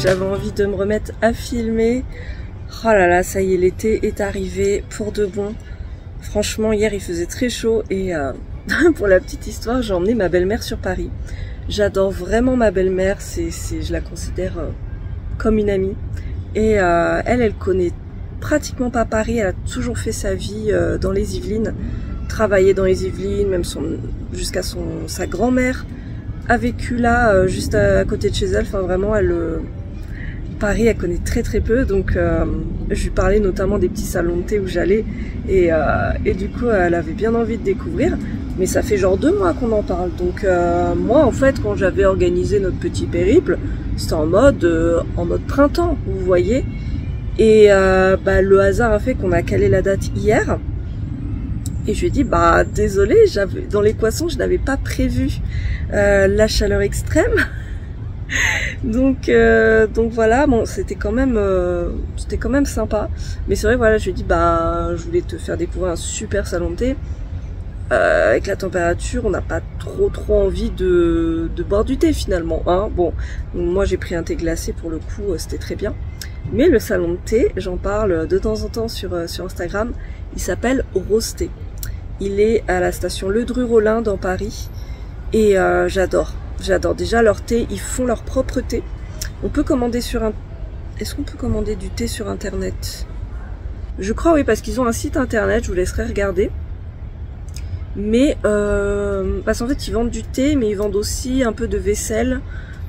j'avais envie de me remettre à filmer. Oh là là, ça y est, l'été est arrivé pour de bon. Franchement, hier il faisait très chaud et pour la petite histoire, j'ai emmené ma belle-mère sur Paris. J'adore vraiment ma belle-mère, je la considère comme une amie. Et elle connaît pratiquement pas Paris, elle a toujours fait sa vie dans les Yvelines, travaillé dans les Yvelines, même jusqu'à sa grand-mère a vécu là, juste à côté de chez elle. Enfin vraiment, Paris, elle connaît très très peu, donc je lui parlais notamment des petits salons de thé où j'allais et du coup elle avait bien envie de découvrir, mais ça fait genre 2 mois qu'on en parle. Donc moi en fait, quand j'avais organisé notre petit périple, c'était en mode printemps, vous voyez, et le hasard a fait qu'on a calé la date hier. Et je lui ai dit, bah désolé, dans l'équation je n'avais pas prévu la chaleur extrême. donc voilà, bon, c'était quand même sympa. Mais c'est vrai, voilà, je lui ai dit, bah je voulais te faire découvrir un super salon de thé. Avec la température, on n'a pas trop envie de boire du thé finalement, hein. Bon, moi j'ai pris un thé glacé pour le coup, c'était très bien. Mais le salon de thé, j'en parle de temps en temps sur Instagram, il s'appelle Rose Thé. Il est à la station Ledru-Rollin dans Paris et j'adore déjà leur thé, ils font leur propre thé. On peut commander Est-ce qu'on peut commander du thé sur internet? Je crois oui, parce qu'ils ont un site internet, je vous laisserai regarder. Mais parce qu'en fait ils vendent du thé, mais ils vendent aussi un peu de vaisselle,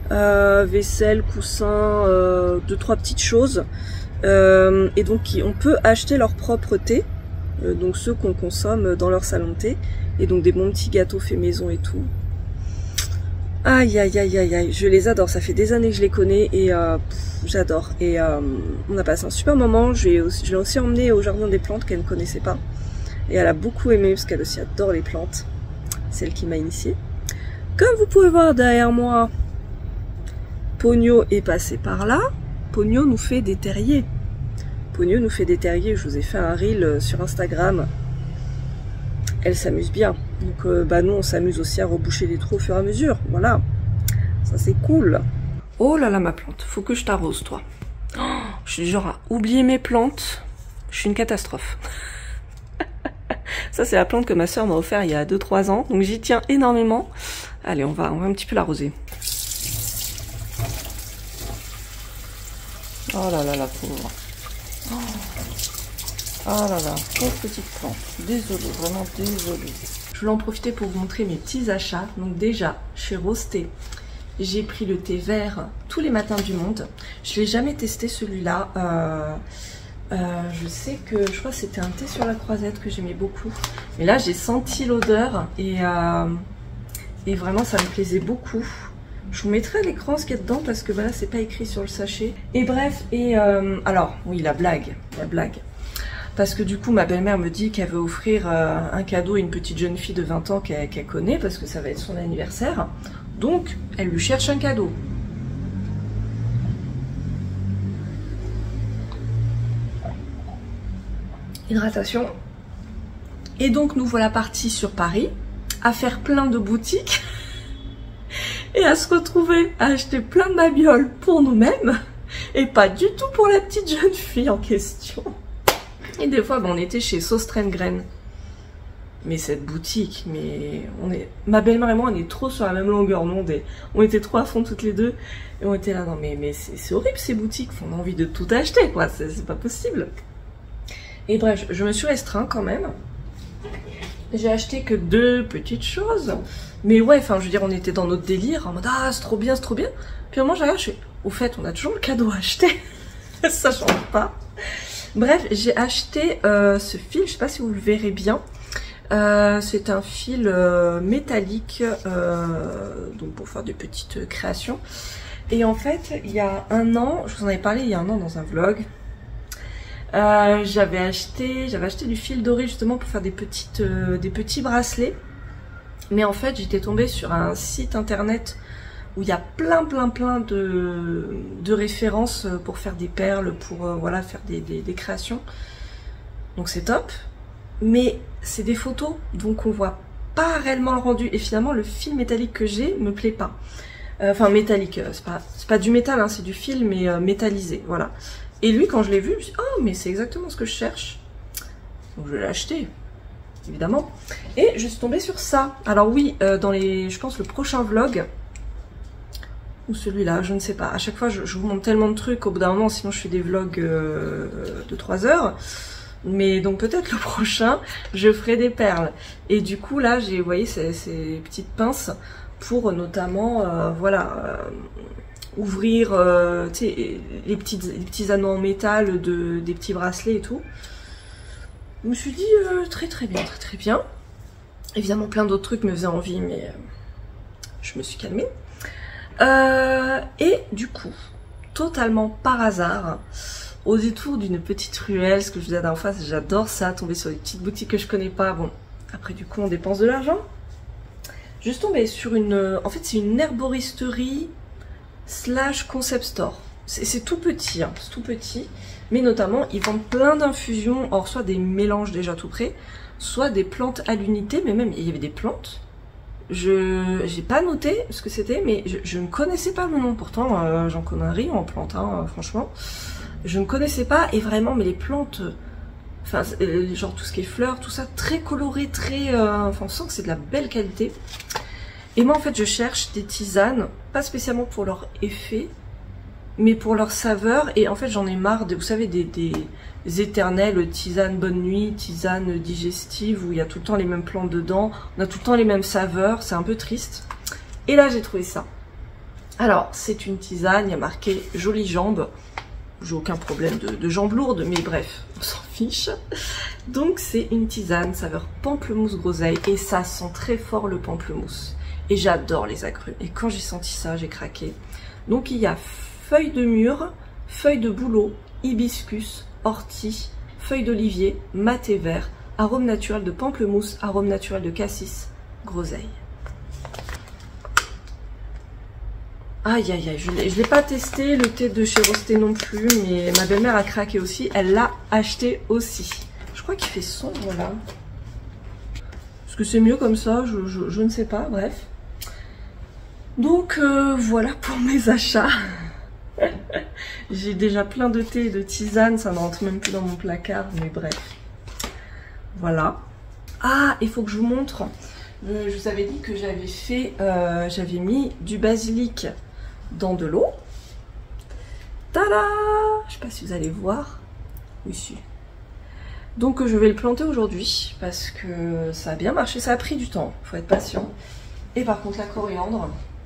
coussin, 2-3 petites choses. Et donc on peut acheter leur propre thé. Donc ceux qu'on consomme dans leur salon de thé, et donc des bons petits gâteaux faits maison et tout. Aïe aïe aïe aïe aïe, je les adore, ça fait des années que je les connais et j'adore. Et on a passé un super moment, je l'ai aussi emmenée au jardin des plantes qu'elle ne connaissait pas. Et elle a beaucoup aimé parce qu'elle aussi adore les plantes, celle qui m'a initiée. Comme vous pouvez voir derrière moi, Pogno est passé par là. Pogno nous fait des terriers. Pogno nous fait des terriers, je vous ai fait un reel sur Instagram. Elle s'amuse bien. Donc nous on s'amuse aussi à reboucher les trous au fur et à mesure. Voilà. Ça c'est cool. Oh là là ma plante, faut que je t'arrose toi. Oh, je suis du genre à oublier mes plantes. Je suis une catastrophe. Ça c'est la plante que ma soeur m'a offert il y a 2-3 ans. Donc j'y tiens énormément. Allez, on va un petit peu l'arroser. Oh là là la pauvre. Ah là là, pauvre petite plante. Désolée, vraiment désolée. Je voulais en profiter pour vous montrer mes petits achats. Donc déjà, chez Rose Thé, j'ai pris le thé vert tous les matins du monde. Je ne l'ai jamais testé celui-là. Je sais que, je crois que c'était un thé sur la croisette que j'aimais beaucoup. Mais là, j'ai senti l'odeur et vraiment, ça me plaisait beaucoup. Je vous mettrai à l'écran ce qu'il y a dedans parce que là, c'est pas écrit sur le sachet. Et bref, alors, oui, la blague. Parce que du coup, ma belle-mère me dit qu'elle veut offrir un cadeau à une petite jeune fille de 20 ans qu'elle connaît parce que ça va être son anniversaire. Donc, elle lui cherche un cadeau. Hydratation. Et donc, nous voilà partis sur Paris à faire plein de boutiques et à se retrouver à acheter plein de babioles pour nous-mêmes et pas du tout pour la petite jeune fille en question. Et des fois, on était chez Sauce-Traîne-Graine. Mais cette boutique, ma belle-mère et moi, on est trop sur la même longueur d'onde. On était trop à fond toutes les deux. Et on était là, non mais c'est horrible ces boutiques. On a envie de tout acheter, quoi. C'est pas possible. Et bref, je me suis restreint quand même. J'ai acheté que 2 petites choses. Mais ouais, enfin, je veux dire, on était dans notre délire. En mode, ah, c'est trop bien, c'est trop bien. Puis au moment, je regarde, je fais, au fait, on a toujours le cadeau à acheter. Ça change pas. Bref, j'ai acheté ce fil, je sais pas si vous le verrez bien. C'est un fil métallique, donc pour faire des petites créations. Et en fait, il y a 1 an, je vous en avais parlé il y a 1 an dans un vlog. J'avais acheté du fil doré justement pour faire des petits bracelets. Mais en fait, j'étais tombée sur un site internet où il y a plein de références pour faire des perles, pour voilà, faire des créations. Donc c'est top. Mais c'est des photos, donc on voit pas réellement le rendu. Et finalement, le fil métallique que j'ai me plaît pas. Enfin métallique, c'est pas du métal, hein, c'est du fil, mais métallisé, voilà. Et lui, quand je l'ai vu, je me suis dit, oh, mais c'est exactement ce que je cherche. Donc je l'ai acheté, évidemment. Et je suis tombée sur ça. Alors oui, dans les, je pense le prochain vlog, ou celui-là, je ne sais pas. À chaque fois, je vous montre tellement de trucs au bout d'un moment, sinon je fais des vlogs de 3 heures. Mais donc peut-être le prochain, je ferai des perles. Et du coup, là, j'ai, vous voyez, ces petites pinces pour notamment, voilà, ouvrir les petits anneaux en métal des petits bracelets et tout. Je me suis dit très bien. Évidemment, plein d'autres trucs me faisaient envie, mais je me suis calmée. Et du coup, totalement par hasard, au détour d'une petite ruelle, ce que je disais la dernière fois, j'adore ça, tomber sur des petites boutiques que je connais pas. Bon, après du coup on dépense de l'argent. Je suis tombée sur une... En fait c'est une herboristerie / concept store. C'est tout petit, hein, c'est tout petit. Mais notamment ils vendent plein d'infusions, or soit des mélanges déjà tout prêts, soit des plantes à l'unité, mais même il y avait des plantes. J'ai pas noté ce que c'était, mais je ne connaissais pas le nom. Pourtant j'en connais un rayon en plantes, hein, franchement. Je ne connaissais pas, et vraiment, mais les plantes, enfin, genre tout ce qui est fleurs, tout ça, très coloré, très, enfin, on sent que c'est de la belle qualité. Et moi, en fait, je cherche des tisanes, pas spécialement pour leur effet, mais pour leur saveur. Et en fait, j'en ai marre, vous savez, des éternelles tisanes bonne nuit, tisanes digestives, où il y a tout le temps les mêmes plantes dedans, on a tout le temps les mêmes saveurs, c'est un peu triste. Et là, j'ai trouvé ça. Alors, c'est une tisane, il y a marqué « Jolies jambes ». J'ai aucun problème de jambes lourdes, mais bref, on s'en fiche. Donc c'est une tisane saveur pamplemousse groseille, et ça sent très fort le pamplemousse. Et j'adore les agrumes. Et quand j'ai senti ça, j'ai craqué. Donc il y a feuilles de mûre, feuilles de bouleau, hibiscus, ortie, feuilles d'olivier, maté vert, arôme naturel de pamplemousse, arôme naturel de cassis, groseille. Aïe aïe aïe, je l'ai pas testé, le thé de chez Rosté non plus, mais ma belle-mère a craqué aussi, elle l'a acheté aussi. Je crois qu'il fait sombre là. Est-ce que c'est mieux comme ça, je ne sais pas, bref. Donc voilà pour mes achats. J'ai déjà plein de thé et de tisane, ça ne rentre même plus dans mon placard, mais bref. Voilà. Ah, il faut que je vous montre. Je vous avais dit que j'avais fait, j'avais mis du basilic dans de l'eau. Tada! Je sais pas si vous allez voir. Oui, si. Donc je vais le planter aujourd'hui parce que ça a bien marché. Ça a pris du temps, faut être patient. Et par contre la coriandre,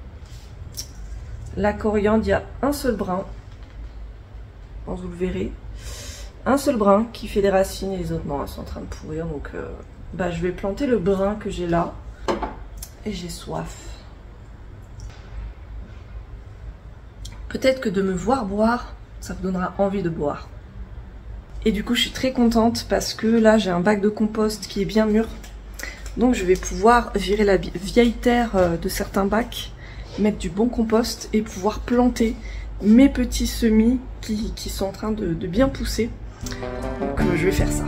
il y a un seul brin. Vous le verrez. Un seul brin qui fait des racines et les autres non, elles sont en train de pourrir. Donc je vais planter le brin que j'ai là. Et j'ai soif. Peut-être que de me voir boire, ça vous donnera envie de boire. Et du coup, je suis très contente parce que là, j'ai un bac de compost qui est bien mûr. Donc, je vais pouvoir virer la vieille terre de certains bacs, mettre du bon compost et pouvoir planter mes petits semis qui sont en train de bien pousser. Donc, je vais faire ça.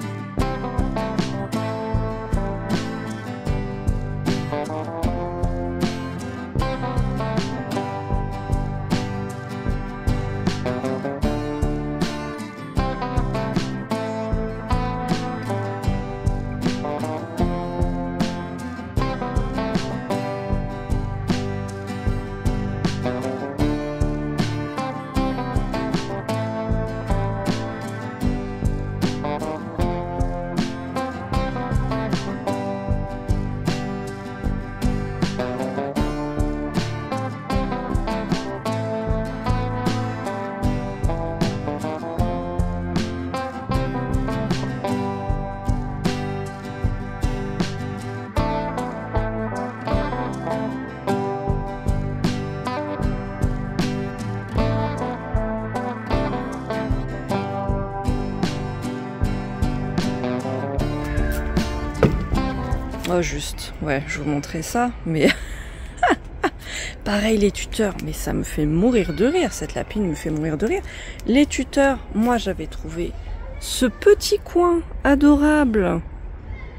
Oh juste, ouais, je vous montrais ça, mais pareil les tuteurs, mais ça me fait mourir de rire, cette lapine me fait mourir de rire. Les tuteurs, moi j'avais trouvé ce petit coin adorable,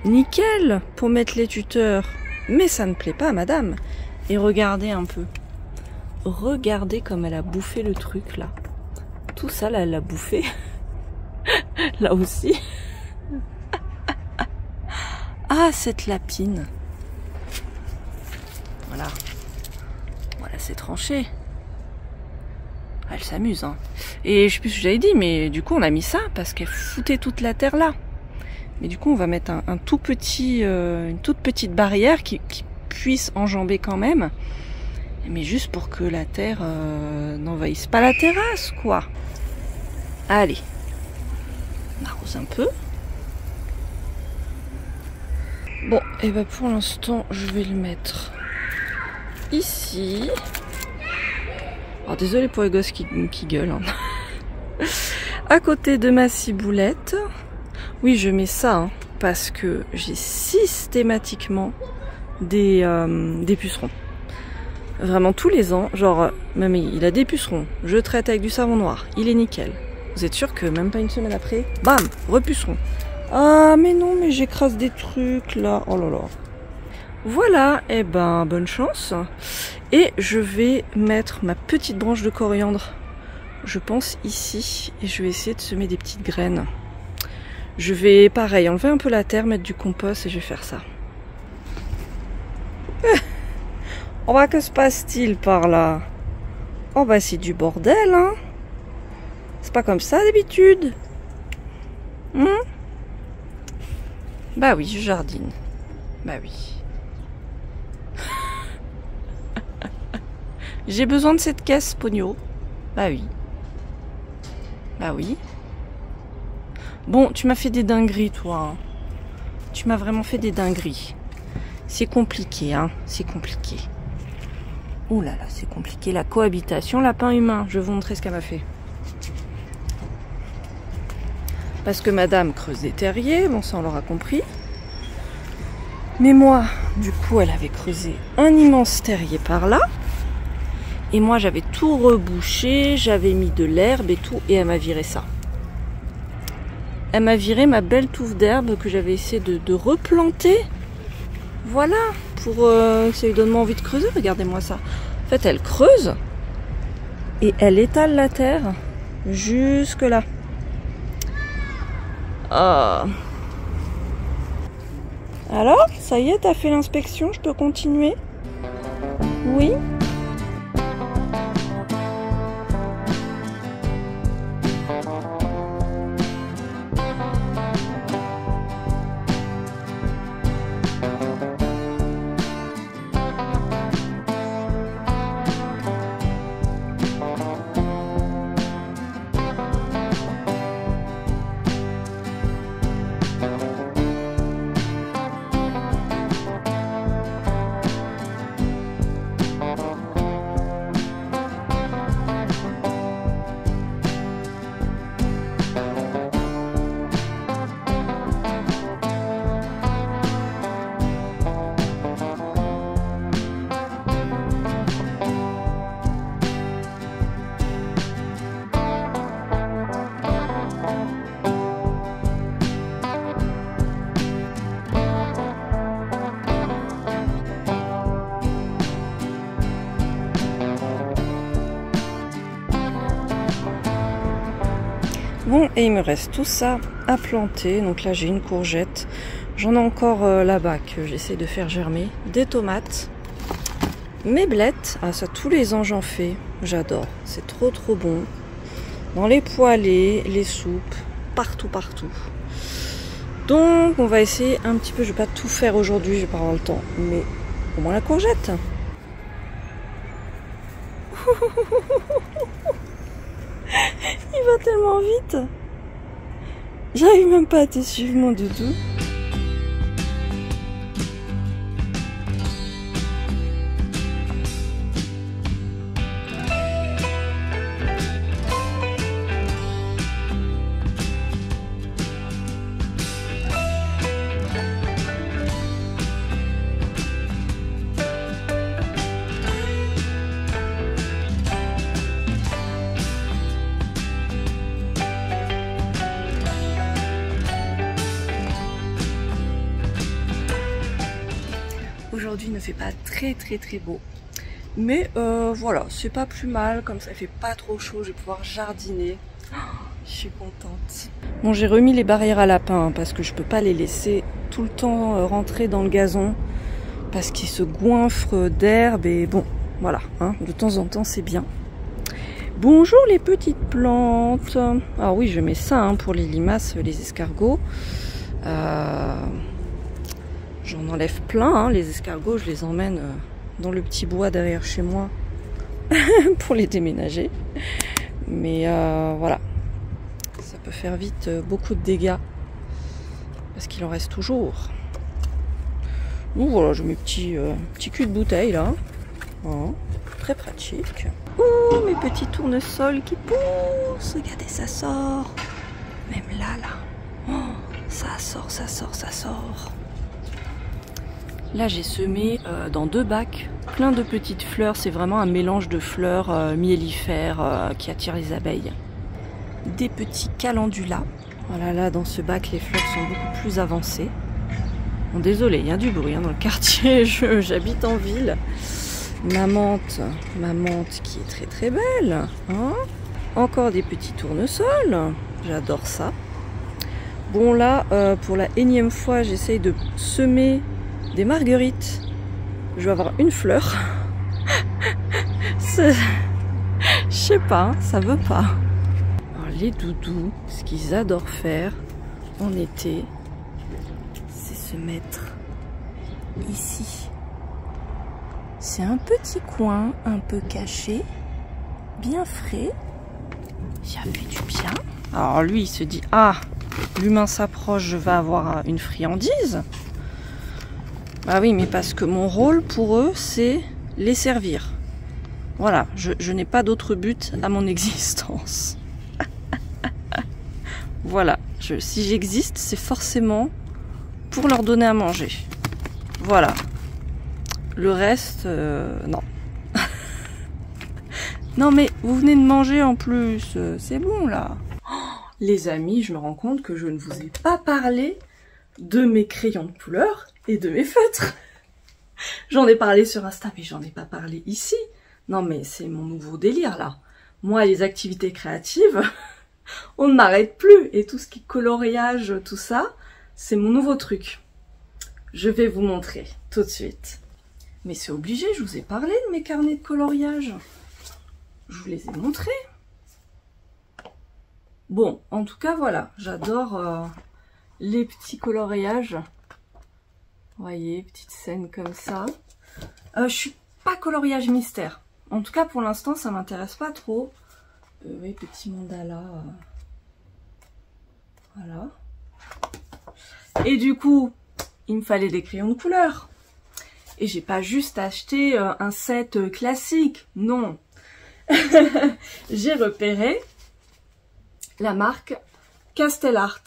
nickel pour mettre les tuteurs, mais ça ne plaît pas à madame. Et regardez un peu, regardez comme elle a bouffé le truc là. Tout ça là, elle l'a bouffé. Là aussi. Ah, cette lapine. Voilà. Voilà, c'est tranché. Elle s'amuse, hein. Et je sais plus ce que j'avais dit, mais du coup on a mis ça parce qu'elle foutait toute la terre là. Mais du coup on va mettre un tout petit, une toute petite barrière qui puisse enjamber quand même. Mais juste pour que la terre n'envahisse pas la terrasse, quoi. Allez. On arrose un peu. Bon, et ben pour l'instant, je vais le mettre ici. Alors désolé pour les gosses qui gueulent. Hein. À côté de ma ciboulette. Oui, je mets ça hein, parce que j'ai systématiquement des pucerons. Vraiment tous les ans, genre, même il a des pucerons. Je traite avec du savon noir, il est nickel. Vous êtes sûr que même pas une semaine après, bam, repuceron. Ah mais non, mais j'écrase des trucs là, oh là là. Voilà, et ben bonne chance. Et je vais mettre ma petite branche de coriandre, je pense ici, et je vais essayer de semer des petites graines. Je vais pareil, enlever un peu la terre, mettre du compost et je vais faire ça. Oh bah que se passe-t-il par là? Oh bah c'est du bordel hein. C'est pas comme ça d'habitude. Bah oui, je jardine. Bah oui. J'ai besoin de cette caisse, Pogno. Bah oui. Bah oui. Bon, tu m'as fait des dingueries, toi. Hein. Tu m'as vraiment fait des dingueries. C'est compliqué, hein. C'est compliqué. Ouh là là, c'est compliqué. La cohabitation lapin-humain. Je vais vous montrer ce qu'elle m'a fait. Parce que madame creuse des terriers, bon ça on l'aura compris. Mais moi, du coup, elle avait creusé un immense terrier par là. Et moi, j'avais tout rebouché, j'avais mis de l'herbe et tout, et elle m'a viré ça. Elle m'a viré ma belle touffe d'herbe que j'avais essayé de replanter. Voilà, pour ça lui donne envie de creuser, regardez-moi ça. En fait, elle creuse et elle étale la terre jusque là. Ah. Alors, ça y est, t'as fait l'inspection, je peux continuer? Oui? Bon, et il me reste tout ça à planter. Donc là, j'ai une courgette. J'en ai encore là-bas que j'essaie de faire germer. Des tomates. Mes blettes. Ah, ça, tous les ans, j'en fais. J'adore. C'est trop, trop bon. Dans les poêlés, les soupes. Partout, partout. Donc, on va essayer un petit peu. Je vais pas tout faire aujourd'hui, je vais pas avoir le temps. Mais au moins la courgette. Il va tellement vite. J'arrive même pas à te suivre, mon doudou. Aujourd'hui, il ne fait pas très beau, Mais voilà, c'est pas plus mal, comme ça il fait pas trop chaud, je vais pouvoir jardiner. Je suis contente. Bon, j'ai remis les barrières à lapins hein, parce que je peux pas les laisser tout le temps rentrer dans le gazon parce qu'ils se goinfrent d'herbe et bon, voilà, hein, de temps en temps c'est bien. Bonjour les petites plantes. Ah oui, je mets ça hein, pour les limaces, les escargots. J'en enlève plein, hein, les escargots, je les emmène dans le petit bois derrière chez moi pour les déménager. Mais voilà, ça peut faire vite beaucoup de dégâts parce qu'il en reste toujours. Donc voilà, je mets petit cul de bouteille là. Oh, très pratique. Ouh, mes petits tournesols qui poussent. Regardez, ça sort. Même là, là. Oh, ça sort, ça sort, ça sort. Là, j'ai semé dans 2 bacs plein de petites fleurs. C'est vraiment un mélange de fleurs miellifères qui attirent les abeilles. Des petits calendula. Voilà, là, dans ce bac, les fleurs sont beaucoup plus avancées. Bon, désolé, il y a du bruit hein, dans le quartier. J'habite en ville. Ma menthe qui est très très belle. Hein, encore des petits tournesols. J'adore ça. Bon, là, pour la énième fois, j'essaye de semer des marguerites. Je vais avoir une fleur. Je sais pas, hein, ça veut pas. Alors, les doudous, ce qu'ils adorent faire en été, c'est se mettre ici. C'est un petit coin un peu caché, bien frais. Ça fait du bien. Alors lui, il se dit, ah, l'humain s'approche, je vais avoir une friandise. Bah oui, mais parce que mon rôle pour eux, c'est les servir. Voilà, je n'ai pas d'autre but à mon existence. Voilà, si j'existe, c'est forcément pour leur donner à manger. Voilà. Le reste, non. Non mais, vous venez de manger en plus, c'est bon là. Oh, les amis, je me rends compte que je ne vous ai pas parlé de mes crayons de couleur et de mes feutres. J'en ai parlé sur Insta, mais j'en ai pas parlé ici. Non mais c'est mon nouveau délire là. Moi, les activités créatives, on ne m'arrête plus. Et tout ce qui est coloriage, tout ça, c'est mon nouveau truc. Je vais vous montrer tout de suite. Mais c'est obligé, je vous ai parlé de mes carnets de coloriage. Je vous les ai montrés. Bon, en tout cas, voilà. J'adore les petits coloriages. Vous voyez, petite scène comme ça. Je suis pas coloriage mystère. En tout cas, pour l'instant, ça m'intéresse pas trop. Oui, petit mandala. Voilà. Et du coup, il me fallait des crayons de couleur. Et j'ai pas juste acheté un set classique, non. J'ai repéré la marque Castellart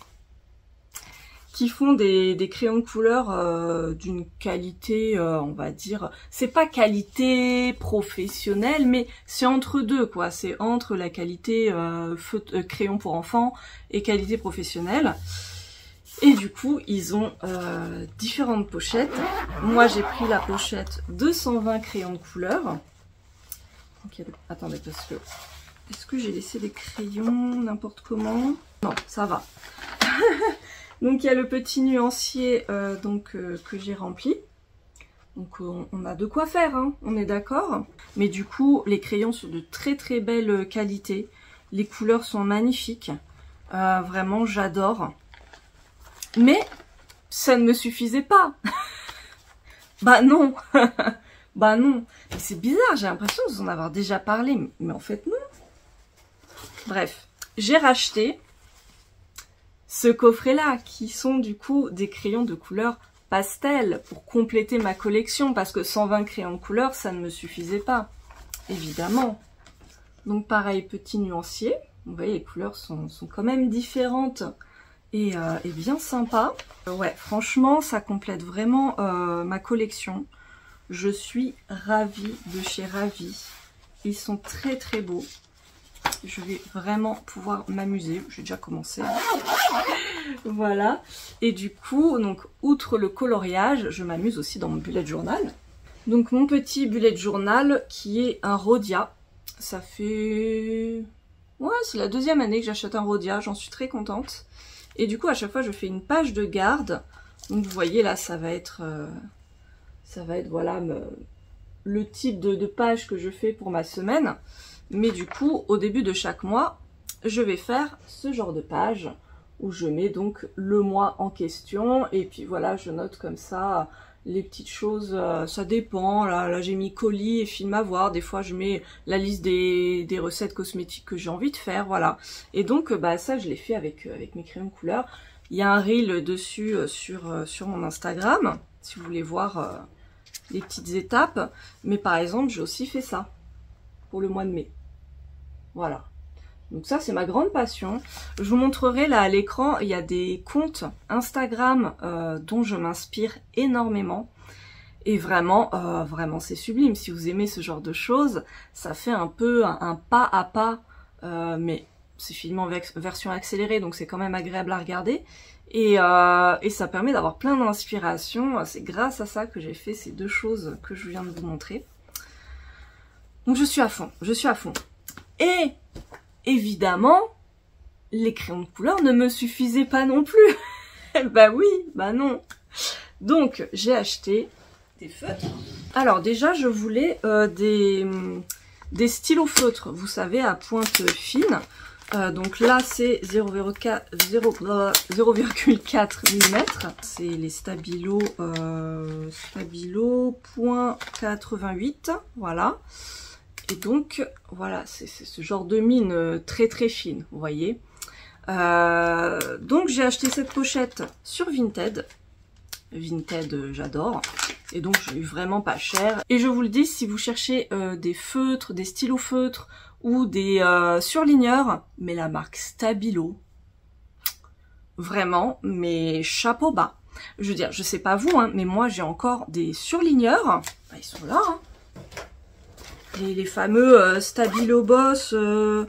qui font des crayons de couleur d'une qualité, on va dire, c'est pas qualité professionnelle, mais c'est entre deux quoi. C'est entre la qualité crayon pour enfants et qualité professionnelle. Et du coup, ils ont différentes pochettes. Moi, j'ai pris la pochette 220 crayons de couleur. Okay, attendez, parce que... Est-ce que j'ai laissé des crayons n'importe comment? Non, ça va. Donc, il y a le petit nuancier que j'ai rempli. Donc, on a de quoi faire, hein, on est d'accord. Mais du coup, les crayons sont de très très belle qualité. Les couleurs sont magnifiques. Vraiment, j'adore. Mais ça ne me suffisait pas. Bah non. Bah non. C'est bizarre, j'ai l'impression de vous en avoir déjà parlé. Mais en fait non. Bref, j'ai racheté ce coffret-là qui sont du coup des crayons de couleur pastel pour compléter ma collection. Parce que 120 crayons de couleur, ça ne me suffisait pas. Évidemment. Donc pareil, petit nuancier. Vous voyez, les couleurs sont quand même différentes. Et bien sympa. Ouais, franchement, ça complète vraiment ma collection. Je suis ravie de chez Ravi. Ils sont très très beaux. Je vais vraiment pouvoir m'amuser. J'ai déjà commencé. Voilà. Et du coup, donc, outre le coloriage, je m'amuse aussi dans mon bullet journal. Donc mon petit bullet journal qui est un Rhodia. Ça fait... Ouais, c'est la 2e année que j'achète un Rhodia, j'en suis très contente. Et du coup, à chaque fois, je fais une page de garde. Donc vous voyez là, ça va être voilà, le type de page que je fais pour ma semaine. Mais du coup, au début de chaque mois, je vais faire ce genre de page où je mets donc le mois en question. Et puis voilà, je note comme ça les petites choses, ça dépend. Là j'ai mis colis et film à voir. Des fois, je mets la liste des recettes cosmétiques que j'ai envie de faire, voilà. Et donc, bah ça, je l'ai fait avec mes crayons de couleur. Il y a un reel dessus sur mon Instagram, si vous voulez voir les petites étapes. Mais par exemple, j'ai aussi fait ça pour le mois de mai. Voilà. Donc ça, c'est ma grande passion. Je vous montrerai là à l'écran, il y a des comptes Instagram dont je m'inspire énormément. Et vraiment, c'est sublime. Si vous aimez ce genre de choses, ça fait un peu un pas à pas, mais c'est filmé en version accélérée, donc c'est quand même agréable à regarder. Et ça permet d'avoir plein d'inspiration. C'est grâce à ça que j'ai fait ces 2 choses que je viens de vous montrer. Donc je suis à fond, je suis à fond. Et évidemment, les crayons de couleur ne me suffisaient pas non plus. Bah oui, bah non. Donc j'ai acheté des feutres. Alors déjà, je voulais des stylos feutres, vous savez, à pointe fine. Donc là, c'est 0,4 mm. C'est les Stabilo, Stabilo .88, voilà. Et donc, voilà, c'est ce genre de mine très très fine, vous voyez. Donc, j'ai acheté cette pochette sur Vinted. Vinted, j'adore. Et donc, j'ai eu vraiment pas cher. Et je vous le dis, si vous cherchez des feutres, des stylos feutres ou des surligneurs, mais la marque Stabilo, vraiment, mais chapeau bas. Je veux dire, je sais pas vous, hein, mais moi, j'ai encore des surligneurs. Bah, ils sont là, hein. Les fameux Stabilo Boss, ce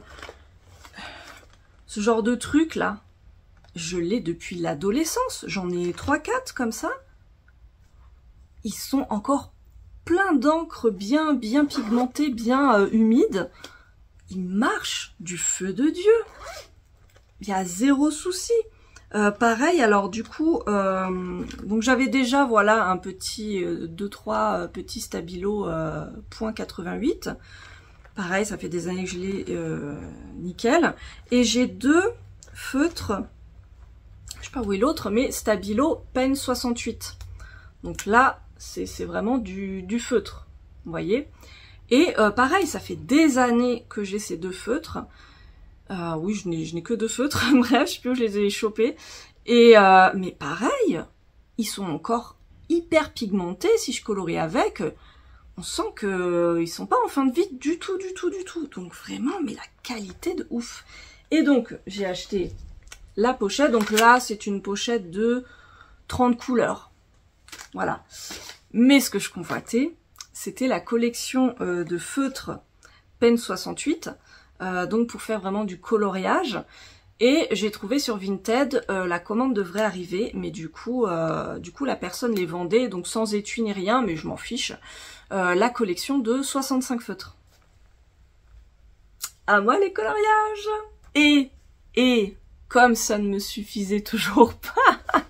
genre de truc là, je l'ai depuis l'adolescence. J'en ai 3-4 comme ça. Ils sont encore pleins d'encre, bien pigmentés, bien humides. Ils marchent du feu de Dieu. Il y a 0 souci. Pareil, alors du coup, donc j'avais déjà, voilà, un petit 2-3 petits Stabilo .88. Pareil, ça fait des années que je l'ai nickel. Et j'ai 2 feutres, je sais pas où est l'autre, mais Stabilo Pen 68. Donc là, c'est vraiment du feutre, vous voyez. Et pareil, ça fait des années que j'ai ces 2 feutres. Oui, je n'ai que 2 feutres, bref, je sais plus où je les ai chopés. Et mais pareil, ils sont encore hyper pigmentés. Si je colorie avec, on sent que ils sont pas en fin de vie du tout. Donc vraiment, mais la qualité de ouf. Et donc, j'ai acheté la pochette. Donc là, c'est une pochette de 30 couleurs. Voilà. Mais ce que je convoitais, c'était la collection de feutres Pen 68. Donc pour faire vraiment du coloriage. Et j'ai trouvé sur Vinted, la commande devrait arriver, mais du coup la personne les vendait, donc sans étui ni rien, mais je m'en fiche, la collection de 65 feutres. À moi les coloriages. Et comme ça ne me suffisait toujours pas,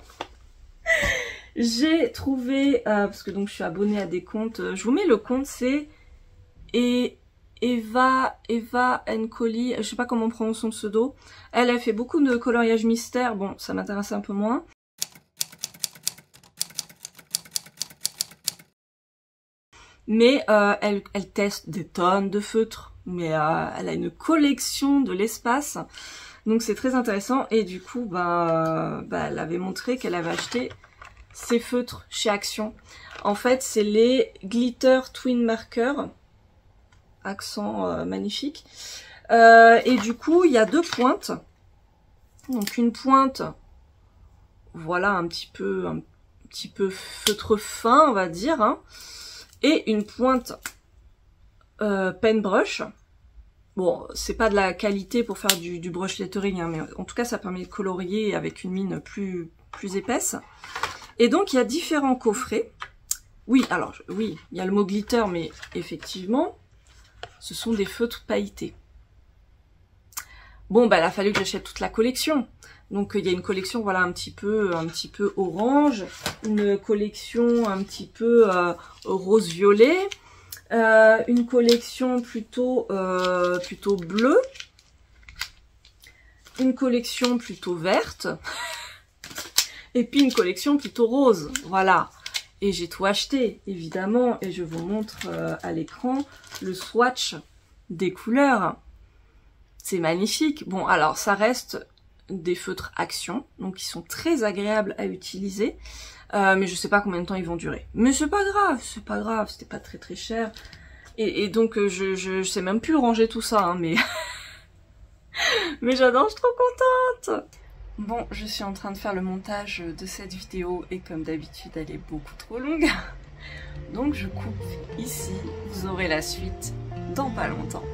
j'ai trouvé, parce que donc je suis abonnée à des comptes, je vous mets le compte, c'est Eva Nkoli, je sais pas comment on prononce son pseudo. Elle fait beaucoup de coloriage mystère, bon ça m'intéresse un peu moins. Mais elle teste des tonnes de feutres, mais elle a une collection de l'espace, donc c'est très intéressant. Et du coup, elle avait montré qu'elle avait acheté ces feutres chez Action. En fait, c'est les Glitter Twin Marker. Accent magnifique. Et du coup, il y a 2 pointes. Donc une pointe, voilà, un petit peu feutre fin, on va dire, hein, et une pointe pen brush. Bon, c'est pas de la qualité pour faire du brush lettering, hein, mais en tout cas, ça permet de colorier avec une mine plus épaisse. Et donc, il y a différents coffrets. Oui, alors, oui, il y a le mot glitter, mais effectivement, ce sont des feutres pailletés. Bon, bah, il a fallu que j'achète toute la collection. Donc, il y a une collection, voilà, un petit peu orange, une collection un petit peu rose-violet, une collection plutôt bleue, une collection plutôt verte, et puis une collection plutôt rose, voilà. Et j'ai tout acheté, évidemment, et je vous montre à l'écran le swatch des couleurs. C'est magnifique. Bon, alors, ça reste des feutres Action, donc ils sont très agréables à utiliser, mais je sais pas combien de temps ils vont durer. Mais c'est pas grave, c'était pas très très cher. Et donc, je sais même plus ranger tout ça, hein, mais... mais j'adore, je suis trop contente. Bon, je suis en train de faire le montage de cette vidéo et comme d'habitude, elle est beaucoup trop longue. Donc je coupe ici, vous aurez la suite dans pas longtemps.